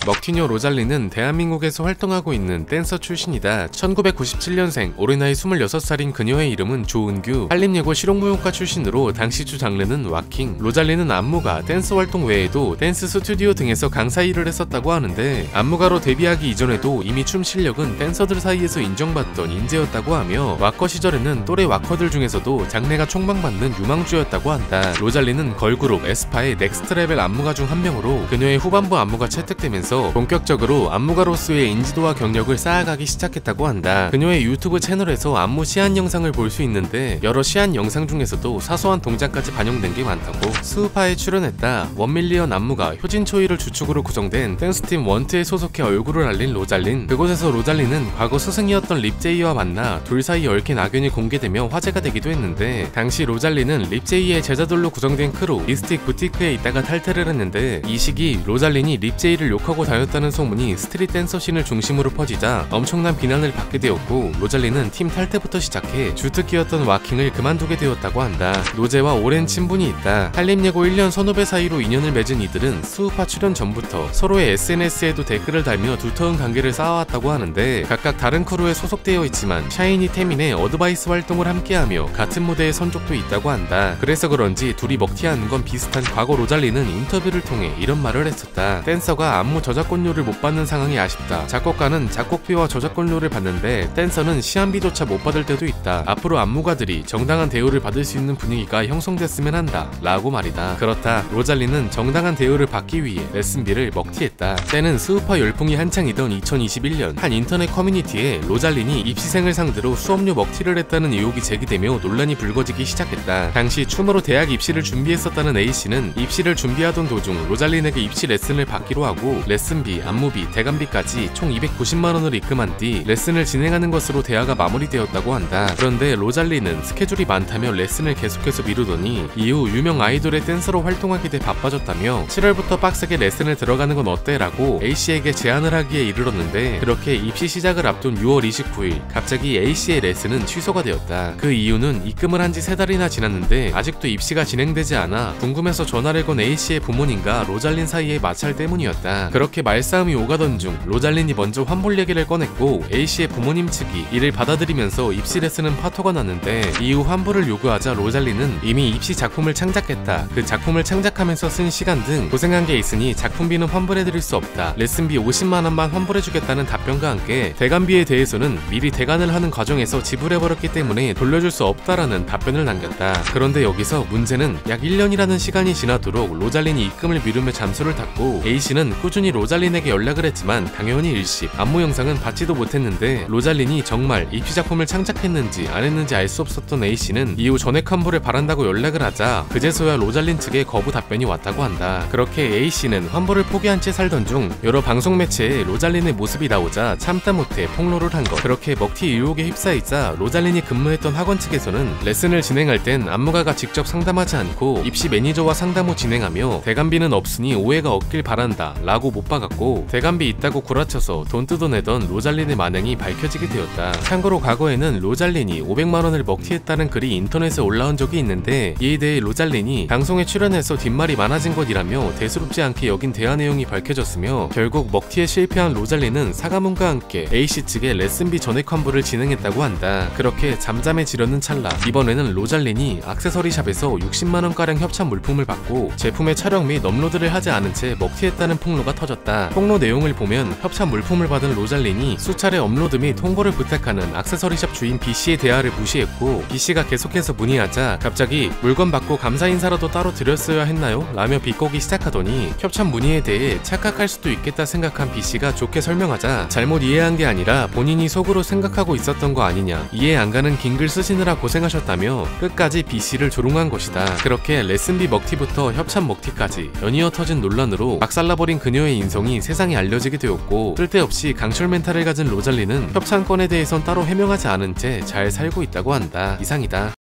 먹튀녀 로잘린은 대한민국에서 활동하고 있는 댄서 출신이다. 1997년생, 올해 나이 26살인 그녀의 이름은 조은규. 한림예고 실용무용과 출신으로 당시 주 장르는 왁킹. 로잘린은 안무가, 댄스 활동 외에도 댄스 스튜디오 등에서 강사 일을 했었다고 하는데, 안무가로 데뷔하기 이전에도 이미 춤 실력은 댄서들 사이에서 인정받던 인재였다고 하며, 왁커 시절에는 또래 왁커들 중에서도 장래가 촉망받는 유망주였다고 한다. 로잘린은 걸그룹 에스파의 넥스트 레벨 안무가 중 한 명으로 그녀의 후반부 안무가 채택되면서 본격적으로 안무가로서의 인지도와 경력을 쌓아가기 시작했다고 한다. 그녀의 유튜브 채널에서 안무 시안 영상을 볼 수 있는데, 여러 시안 영상 중에서도 사소한 동작까지 반영된 게 많다고. 스우파에 출연했다. 1밀리언 안무가 효진초이를 주축으로 구성된 댄스팀 원트에 소속해 얼굴을 알린 로잘린. 그곳에서 로잘린은 과거 스승이었던 립제이와 만나 둘 사이 얽힌 악연이 공개되며 화제가 되기도 했는데, 당시 로잘린은 립제이의 제자들로 구성된 크루 미스틱 부티크에 있다가 탈퇴를 했는데, 이 시기 로잘린이 립제이를 욕하고 다녔다는 소문이 스트릿 댄서 씬을 중심으로 퍼지자 엄청난 비난을 받게 되었고, 로잘린은 팀 탈퇴부터 시작해 주특기였던 왁킹을 그만두게 되었다고 한다. 로제와 오랜 친분이 있다. 한림예고 1년 선후배 사이로 인연을 맺은 이들은 스우파 출연 전부터 서로의 SNS에도 댓글을 달며 두터운 관계를 쌓아왔다고 하는데, 각각 다른 크루에 소속되어 있지만 샤이니 태민의 어드바이스 활동을 함께하며 같은 무대에 선 적도 있다고 한다. 그래서 그런지 둘이 먹튀하는 건 비슷한 과거. 로잘린은 인터뷰를 통해 이런 말을 했었다. 댄서가 안무 저작권료를 못 받는 상황이 아쉽다. 작곡가는 작곡비와 저작권료를 받는데 댄서는 시안비조차 못 받을 때도 있다. 앞으로 안무가들이 정당한 대우를 받을 수 있는 분위기가 형성됐으면 한다 라고 말이다. 그렇다. 로잘린은 정당한 대우를 받기 위해 레슨비를 먹튀했다. 때는 스우파 열풍이 한창이던 2021년, 한 인터넷 커뮤니티에 로잘린이 입시생을 상대로 수업료 먹튀를 했다는 의혹이 제기되며 논란이 불거지기 시작했다. 당시 춤으로 대학 입시를 준비했었다는 A씨는 입시를 준비하던 도중 로잘린에게 입시 레슨을 받기로 하고, 레슨비, 안무비, 대관비까지 총 290만원을 입금한 뒤 레슨을 진행하는 것으로 대화가 마무리되었다고 한다. 그런데 로잘린은 스케줄이 많다며 레슨을 계속해서 미루더니 이후 유명 아이돌의 댄서로 활동하게 돼 바빠졌다며 7월부터 빡세게 레슨을 들어가는 건 어때? 라고 A씨에게 제안을 하기에 이르렀는데, 그렇게 입시 시작을 앞둔 6월 29일 갑자기 A씨의 레슨은 취소가 되었다. 그 이유는 입금을 한 지 3달이나 지났는데 아직도 입시가 진행되지 않아 궁금해서 전화를 건 A씨의 부모님과 로잘린 사이의 마찰 때문이었다. 그렇게 말싸움이 오가던 중 로잘린이 먼저 환불 얘기를 꺼냈고, A씨의 부모님 측이 이를 받아들이면서 입시 레슨은 파토가 났는데, 이후 환불을 요구하자 로잘린은 이미 입시 작품을 창작했다. 그 작품을 창작하면서 쓴 시간 등 고생한 게 있으니 작품비는 환불해드릴 수 없다. 레슨비 50만원만 환불해주겠다는 답변과 함께 대관비에 대해서는 미리 대관을 하는 과정에서 지불해버렸기 때문에 돌려줄 수 없다라는 답변을 남겼다. 그런데 여기서 문제는 약 1년이라는 시간이 지나도록 로잘린이 입금을 미루며 잠수를 탔고, A씨는 꾸준히 로잘린에게 연락을 했지만 당연히 일십, 안무 영상은 받지도 못했는데, 로잘린이 정말 입시작품을 창작했는지 안 했는지 알 수 없었던 A씨는 이후 전액 환불을 바란다고 연락을 하자 그제서야 로잘린 측의 거부 답변이 왔다고 한다. 그렇게 A씨는 환불을 포기한 채 살던 중 여러 방송 매체에 로잘린의 모습이 나오자 참다 못해 폭로를 한 것. 그렇게 먹튀 의혹에 휩싸이자 로잘린이 근무했던 학원 측에서는 레슨을 진행할 땐 안무가가 직접 상담하지 않고 입시 매니저와 상담 후 진행하며 대관비는 없으니 오해가 없길 바란다 라고 못 박았고, 대관비 있다고 구라쳐서 돈 뜯어내던 로잘린의 만행이 밝혀지게 되었다. 참고로 과거에는 로잘린이 500만원을 먹튀했다는 글이 인터넷에 올라온 적이 있는데, 이에 대해 로잘린이 방송에 출연해서 뒷말이 많아진 것이라며 대수롭지 않게 여긴 대화 내용이 밝혀졌으며, 결국 먹튀에 실패한 로잘린은 사과문과 함께 A씨 측의 레슨비 전액 환불을 진행했다고 한다. 그렇게 잠잠해지려는 찰나 이번에는 로잘린이 액세서리 샵에서 60만원가량 협찬 물품을 받고 제품의 촬영 및 업로드를 하지 않은 채 먹튀했다는 폭로가 터졌다. 폭로 내용을 보면 협찬 물품을 받은 로잘린이 수차례 업로드 및 홍보를 부탁하는 액세서리샵 주인 B씨의 대화를 무시했고, B씨가 계속해서 문의하자 갑자기 물건 받고 감사 인사라도 따로 드렸어야 했나요? 라며 비꼬기 시작하더니, 협찬 문의에 대해 착각할 수도 있겠다 생각한 B씨가 좋게 설명하자 잘못 이해한 게 아니라 본인이 속으로 생각하고 있었던 거 아니냐, 이해 안 가는 긴 글 쓰시느라 고생하셨다며 끝까지 B씨를 조롱한 것이다. 그렇게 레슨비 먹튀부터 협찬 먹튀까지 연이어 터진 논란으로 박살나버린 그녀의 인성이 세상에 알려지게 되었고, 쓸데없이 강철 멘탈을 가진 로잘린은 협찬 건에 대해선 따로 해명하지 않은 채 잘 살고 있다고 한다. 이상이다.